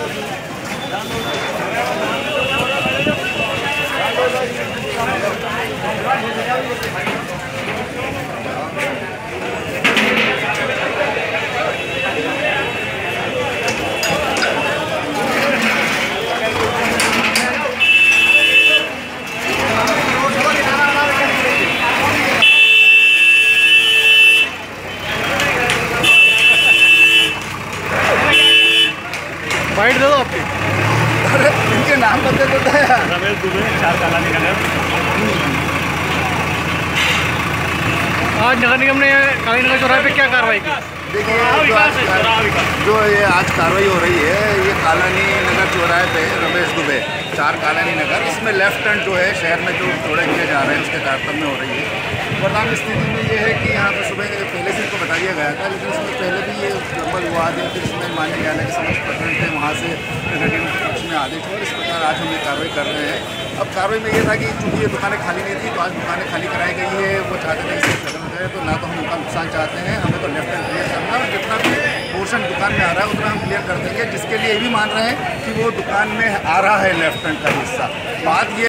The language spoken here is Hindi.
बाइट दे दो आपकी। अरे इनके नाम बदले देता है यार। रमेश दुबे, 4 कालानी नगर। आज नगर निगम ने काली नगर चौराहे पे क्या कार्रवाई की? देखिए जो ये आज कार्रवाई हो रही है, ये कालानी नगर चौराहे पे रमेश दुबे 4 कालानी नगर, इसमें लेफ्ट टर्न जो है शहर में जो चौड़े किए जा रहे हैं उसके तारतम्य में हो रही है। वर्तमान स्थिति में ये है कि यहाँ पर सुबह पहले से इनको बता दिया गया था, लेकिन इसमें पहले भी ये लंबा विवाद है। फिर इसमें मान्य न्यायालय के समक्ष प्रकरण थे, वहाँ से नगर निगम के पक्ष में आदेश हुआ। इस प्रकार आज हम ये कार्रवाई कर रहे हैं। अब कार्रवाई में ये था कि चूँकि ये दुकानें खाली नहीं थी, तो आज दुकानें खाली कराई गई है। वो चाहते थे इससे खत्म हो जाए, तो ना तो हम उनका नुकसान चाहते हैं, हमें तो लेफ्ट हैंड क्लियर करना है और जितना भी पोर्शन दुकान में आ रहा है उतना हम क्लियर कर देंगे, जिसके लिए ये भी मान रहे हैं कि वो दुकान में आ रहा है लेफ्ट हैंड का हिस्सा। बात ये